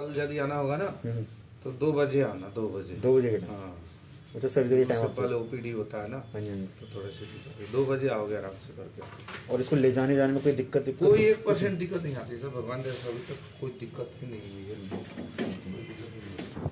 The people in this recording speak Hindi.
कल यदि आना होगा ना तो 2 बजे आना, 2 बजे। 2 बजे के टाइम? हाँ, अच्छा सर्जरी टाइम पहले ओपीडी होता है ना। हाँ जी। तो थोड़े से 2 बजे आओगे आराम से करके। और इसको ले जाने जाने में कोई दिक्कत? कोई 1% दिक्कत नहीं आती सर, भगवान दया से अभी तक कोई दिक्कत ही नहीं हुई है।